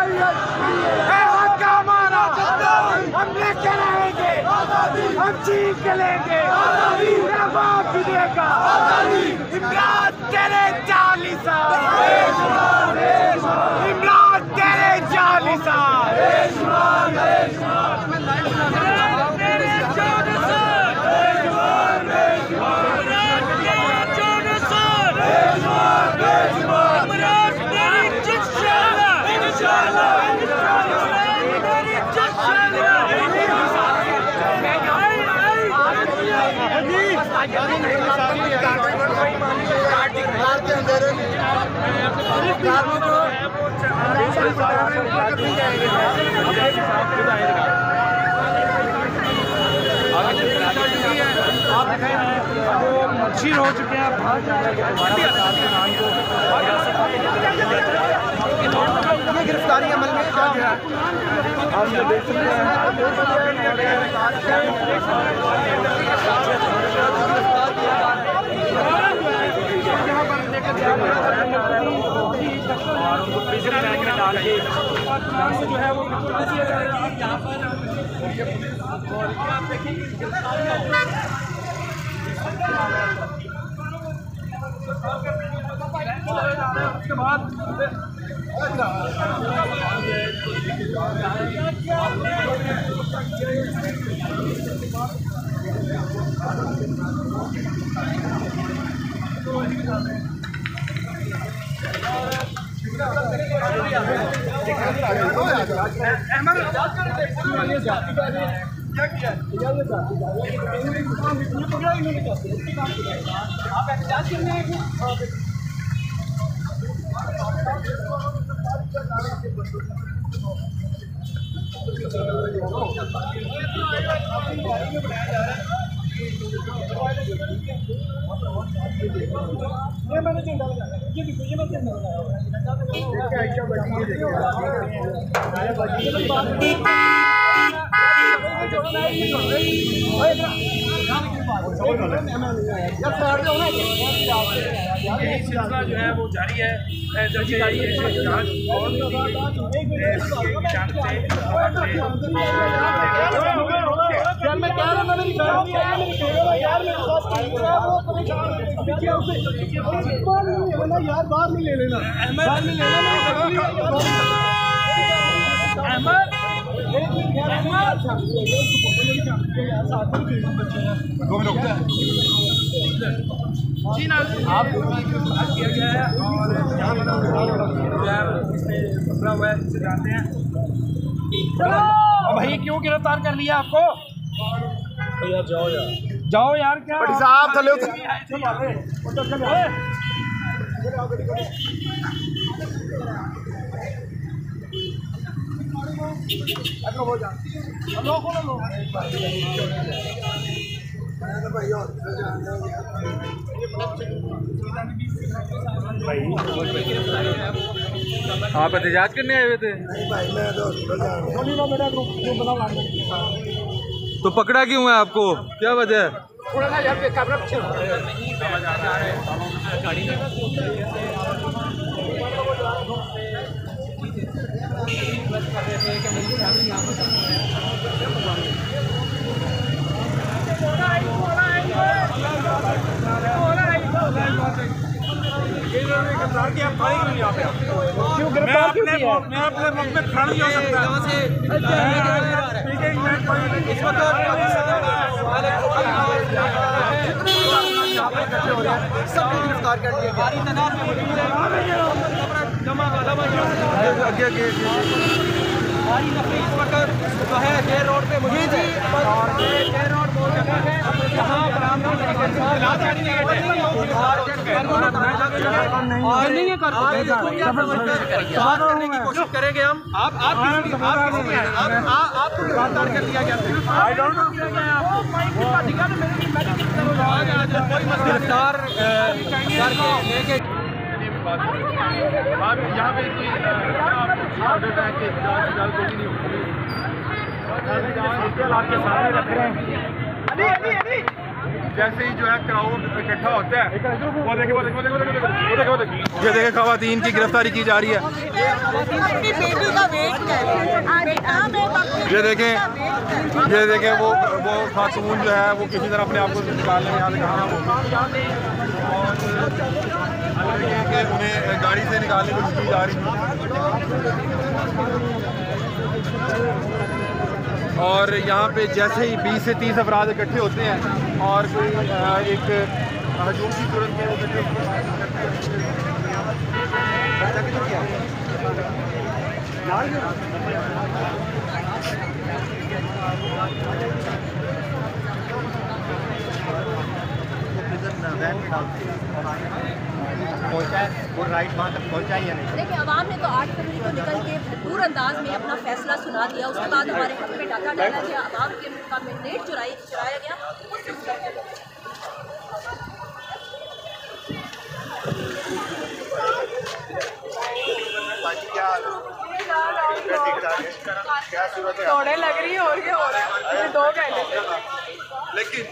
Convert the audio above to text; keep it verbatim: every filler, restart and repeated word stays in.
हम लेके रहेंगे, हम जीत के लेंगे, बाप भी देगा। इमरान तेरे चालीसा, इमरान तेरे चालीसा। मशीर हो चुके हैं, गिरफ्तारी अमल में क्या गया हम देख सकते हैं। और उनको प्रिजन बैग में डाल के जो है वो यहाँ पर उसके बाद क्या किया आप एहतजाज करने आए थे। ये मैंने झंडा लगाया, ये देखो ये मैंने झंडा लगाया। यही सिलसिला जो है वो जारी है। यार बाहर नहीं ले लेना, अहमद जी ना आप किया गया है और यहाँ पर पकड़ा हुआ है, इसे जानते हैं। भाई क्यों गिरफ्तार कर लिया आपको? भैया जाओ यार, जाओ यार। क्या बड़ी साहब थले आप एहतजाज करने आए हुए थे? तो पकड़ा क्यों है आपको, क्या वजह है? क्यों गिरफ्तार क्यों किया? मैं अपने मुल्क में खड़ा नहीं हो सकता। इस वक्त सबको गिरफ्तार कर दिया गया। आगे आगे भारी नफरी इस वक्त जो है जे रोड पे मुझे जी और जे रोड वो जगह है जहाँ बरामद नहीं है कर करने की कोशिश करेंगे हम। आप आप आपको गिरफ्तार कर लिया गया, आई डोंट नो कोई गिरफ्तार करके लेके यहाँ पे के सामने रख रहे हैं। जैसे ही जो है क्राउड इकट्ठा होता है वो देखे वो देखे वो देखे वो देखे वो देखे वो देखे ये देखे खवातीन की गिरफ्तारी की जा रही है। ये देखें ये देखें वो वो खातून जो है वो किसी तरह अपने आप को निकालने में यहाँ से कहाँ और उन्हें गाड़ी से निकालने की कोशिश की जा रही और यहाँ पे जैसे ही बीस से तीस अफराद इकट्ठे होते हैं और कोई एक हजूम की सूरत में वो पहुँचा वो राइट वहाँ तक पहुँचा या नहीं? देखिए, आवाम ने तो आठ फरवरी को निकल के भरपूर अंदाज में अपना फैसला सुना दिया। उसके बाद हमारे हक में डाका डाला गया, आवाम के का मैंडेट चुराई चुराया गया। दौड़े लग रही है और क्या हो रहा है दो घंटे लेकिन